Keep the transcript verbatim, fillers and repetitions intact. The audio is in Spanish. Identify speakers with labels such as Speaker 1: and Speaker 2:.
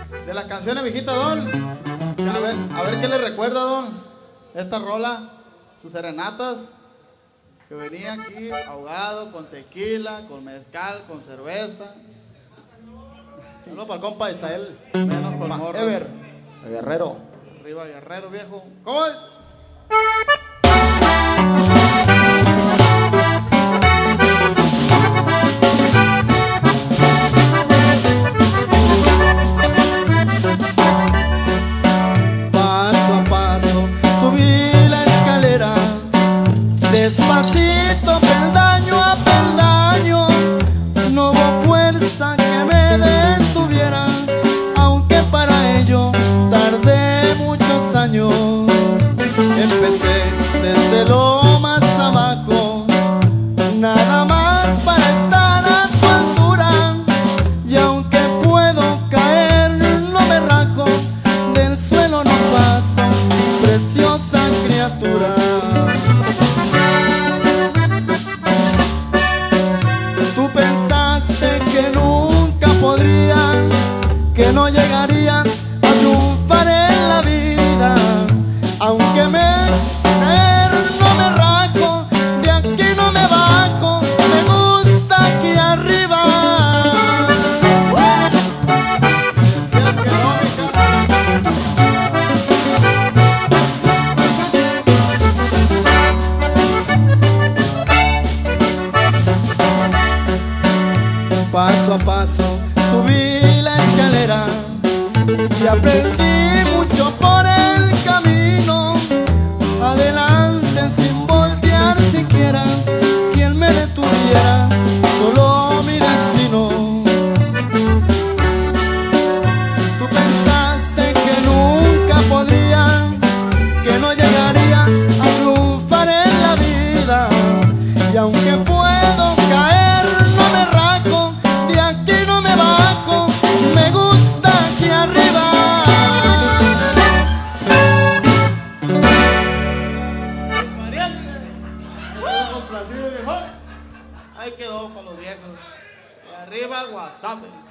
Speaker 1: De las canciones, viejita, don. A ver, a ver qué le recuerda, don. Esta rola, sus serenatas, que venía aquí ahogado con tequila, con mezcal, con cerveza. Saludos para el compa Isael, menos con morro.
Speaker 2: Ever, Guerrero.
Speaker 1: Arriba Guerrero, viejo. ¿Cómo es?
Speaker 2: Paso a paso subí la escalera, despacito, peldaño a peldaño. No hubo fuerza que me detuviera, aunque para ello tardé muchos años. Empecé desde lo más abajo, nada más para estar a tu altura. Y aunque puedo caer, no me rajo, del suelo no paso, preciosa criatura. Tú pensaste que nunca podría, que no llegaría a triunfar en la vida. Aunque me caer, no me rajo, de aquí no me bajo, me gusta aquí arriba.
Speaker 1: Decías que no, mi carnal.
Speaker 2: Paso a paso subí la escalera y aprendí mucho por el camino. Adelante sin voltear siquiera, quien me detuviera, solo mi destino. Tú pensaste que nunca podría, que no llegaría a triunfar en la vida. Y aunque puedo caer, no me rajo, de aquí no me bajo, me gusta aquí arriba.
Speaker 1: Variante. Quedó complacido, viejo. Ahí quedó para los viejos. Y arriba, WhatsApp.